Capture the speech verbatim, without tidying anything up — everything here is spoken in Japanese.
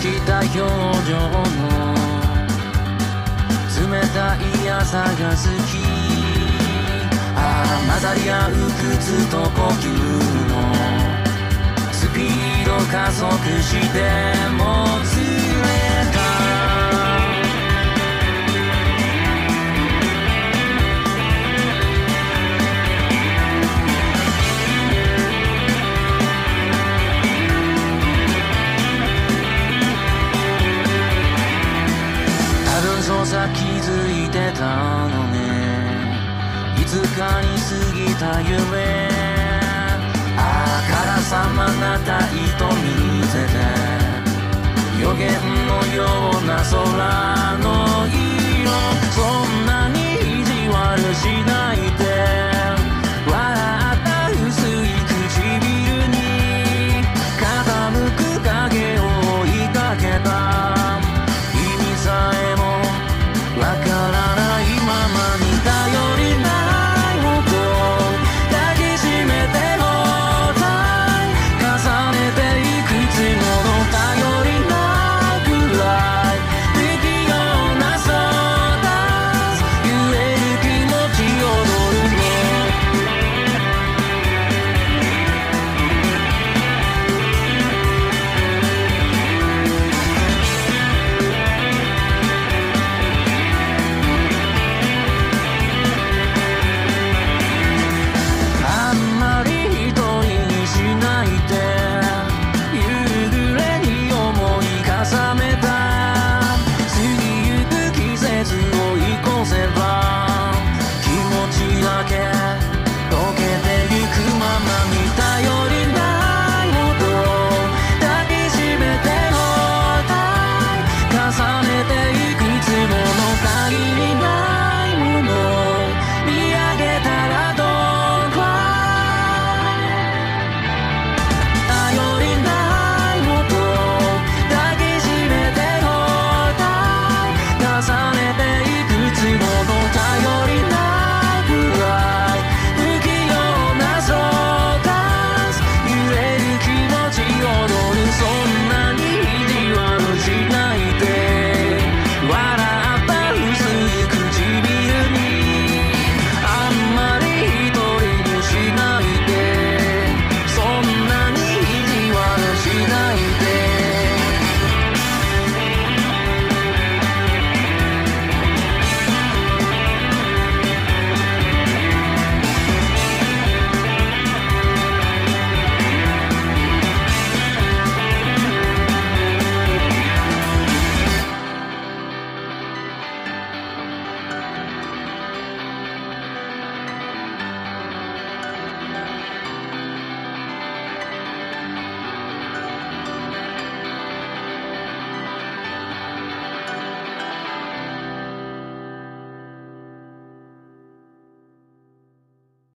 きた表情の冷たい朝が好き。ああ混ざり合う靴と呼吸のスピード加速してもつれた。多分そうさ気づいてたのね、いつかに過ぎた夢。ああからさまなた糸見せて予言のような空の色、そんなに意地悪しない